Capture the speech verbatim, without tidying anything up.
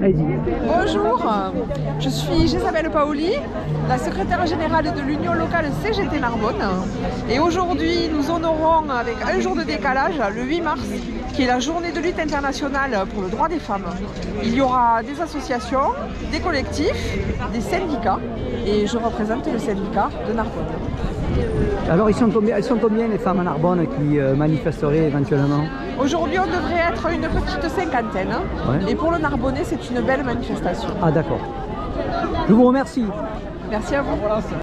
Allez-y. Bonjour, je suis Jésabelle Paoli, la secrétaire générale de l'Union locale C G T Narbonne. Et aujourd'hui, nous honorons avec un jour de décalage, le huit mars, qui est la journée de lutte internationale pour le droit des femmes. Il y aura des associations, des collectifs, des syndicats, et je représente le syndicat de Narbonne. Alors, ils sont combien, elles sont combien les femmes à Narbonne qui euh, manifesteraient éventuellement? Aujourd'hui, on devrait être une petite cinquantaine. Ouais. Et pour le Narbonnais, c'est une belle manifestation. Ah d'accord. Je vous remercie. Merci à vous.